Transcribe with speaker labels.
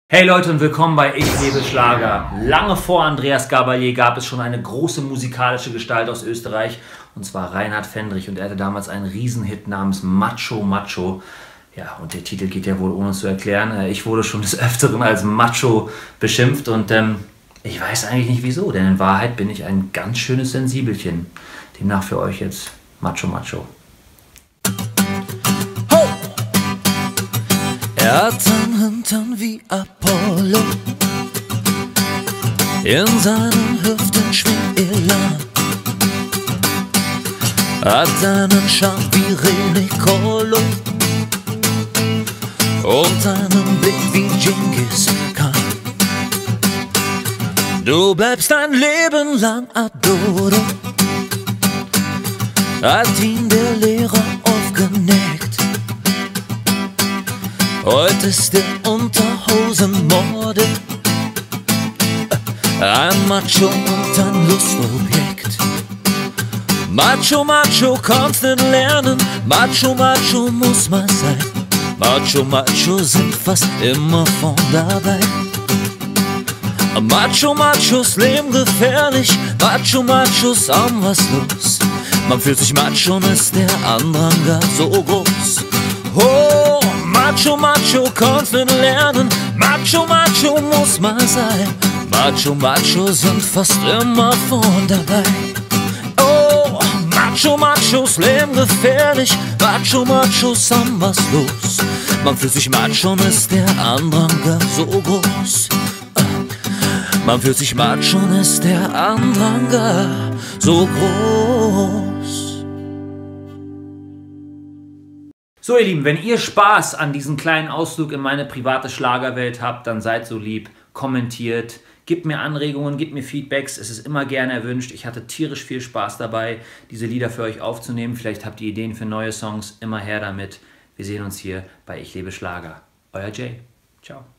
Speaker 1: Hey Leute und willkommen bei Ich lebe Schlager. Lange vor Andreas Gabalier gab es schon eine große musikalische Gestalt aus Österreich, und zwar Reinhard Fendrich, und er hatte damals einen Riesenhit namens Macho Macho. Ja, und der Titel geht ja wohl ohne es zu erklären. Ich wurde schon des Öfteren als Macho beschimpft und ich weiß eigentlich nicht wieso, denn in Wahrheit bin ich ein ganz schönes Sensibelchen. Demnach für euch jetzt Macho Macho.
Speaker 2: Er hat einen Hintern wie Apollo, in seinen Hüften schwingt Elan, hat einen Charme wie René und einen Blick wie Genghis Khan. Du bleibst dein Leben lang Adoro, hat ihn der Lehrer aufgeneckt. Heute ist der Unterhosenmorde ein Macho und ein Lustobjekt. Macho, Macho kannst nicht lernen, Macho, Macho muss man sein. Macho, Macho sind fast immer von dabei. Macho, Machos leben gefährlich, Macho, Machos haben was los. Man fühlt sich macho und ist der Andrang gar so groß. Oh, Macho, Macho kannst nicht lernen, Macho, Macho muss man sein. Macho, Macho sind fast immer von dabei. Oh, Macho, Machos leben gefährlich, Macho, Machos haben was los. Man fühlt sich macho und ist der Andrang gar so groß. Man fühlt sich macho und ist der Andrang gar so groß.
Speaker 1: So ihr Lieben, wenn ihr Spaß an diesem kleinen Ausflug in meine private Schlagerwelt habt, dann seid so lieb, kommentiert, gebt mir Anregungen, gebt mir Feedbacks, es ist immer gerne erwünscht. Ich hatte tierisch viel Spaß dabei, diese Lieder für euch aufzunehmen. Vielleicht habt ihr Ideen für neue Songs, immer her damit. Wir sehen uns hier bei Ich lebe Schlager. Euer Jay. Ciao.